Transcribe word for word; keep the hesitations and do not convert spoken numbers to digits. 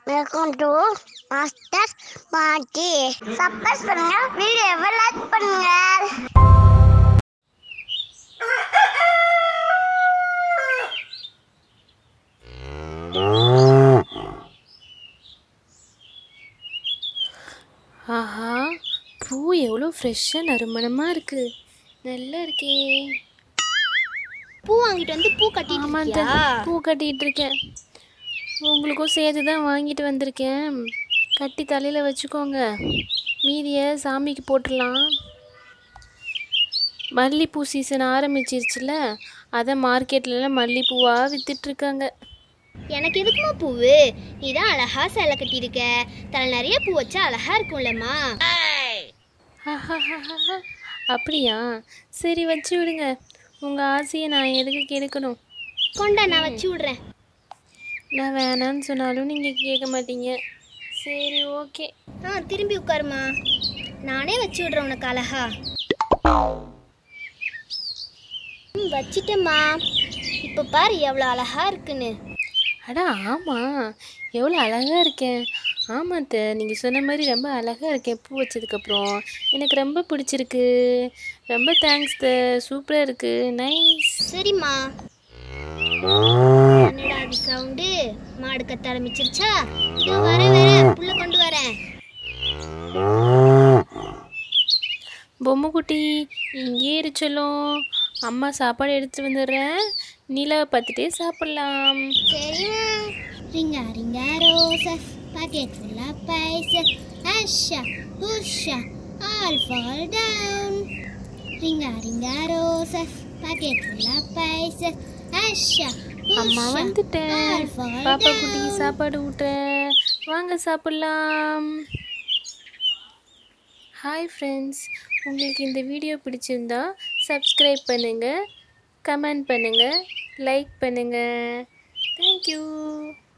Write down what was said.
Welcome to master பாட்டி. Subscribe பண்ணுங்க, வீடியோவை லைக் பண்ணுங்க. ஆஹா, பூ எவ்வளோ ஃப்ரெஷ்ஷாக நறுமணமாக இருக்குது. நல்லா இருக்கே. பூ வாங்கிட்டு வந்து பூ கட்டிட்டு ஆமாம், இருக்கியா? பூ கட்டிகிட்டு இருக்கேன். உங்களுக்கும் சேர்த்து தான் வாங்கிட்டு வந்திருக்கேன். கட்டி தலையில் வச்சுக்கோங்க, மீதியை சாமிக்கு போட்டுடலாம். மல்லிகைப்பூ சீசன் ஆரம்பிச்சிருச்சுல, அதை மார்க்கெட்லலாம் மல்லிகைப்பூவாக விற்றுட்ருக்காங்க. எனக்கு எதுக்குமா பூவு? நீ தான் அழகா சேலை கட்டியிருக்க, தலை நிறைய பூ வச்சா அழகா இருக்கும்லம்மா. அப்படியா? சரி, வச்சு விடுங்க. உங்கள் ஆசையை நான் எதுக்கு கெடுக்கணும்? கொண்டா, நான் வச்சு விடுறேன். நான் வேணான்னு சொன்னாலும் நீங்கள் கேட்க மாட்டீங்க. சரி, ஓகே. ஆ, திரும்பி உட்காருமா, நானே வச்சு விடுறேன் உனக்கு அழகா. ம், வச்சிட்டேம்மா. இப்போ பாரு எவ்வளோ அழகா இருக்குன்னு. அடா ஆமாம், எவ்வளோ அழகாக இருக்கேன். ஆமாம் த, நீங்கள் சொன்ன மாதிரி ரொம்ப அழகாக இருக்கேன். பூ வச்சதுக்கப்புறம் எனக்கு ரொம்ப பிடிச்சிருக்கு. ரொம்ப தேங்க்ஸ் த, சூப்பராக இருக்குது, நைஸ். சரிம்மா. என்னடா அது சவுண்டு? மாடு கத்த ஆரம்பிச்சிருச்சா? இதோ வரேன் வரேன், புல்ல கொண்டு வரேன். பொம்மைக்குட்டி இங்கே இருச்சலும், அம்மா சாப்பாடு எடுத்துட்டு வந்துடுறேன். நிலாவை பார்த்துட்டே சாப்பிட்லாம். சரிம்மா. Ringa ringa roses, packet full of spices. Asha, pusha, all fall down. Ringa ringa roses, packet full of spices. Asha, அம்மா pusha, வந்துட்டேன். all fall பாப்பா குட்டி down. சாப்பாடு ஊட்டுறேன், வாங்க சாப்பிட்லாம். ஹாய் ஃப்ரெண்ட்ஸ், உங்களுக்கு இந்த வீடியோ பிடிச்சிருந்தா சப்ஸ்கிரைப் பண்ணுங்கள், கமெண்ட் பண்ணுங்கள், லைக் பண்ணுங்கள். தேங்க்யூ.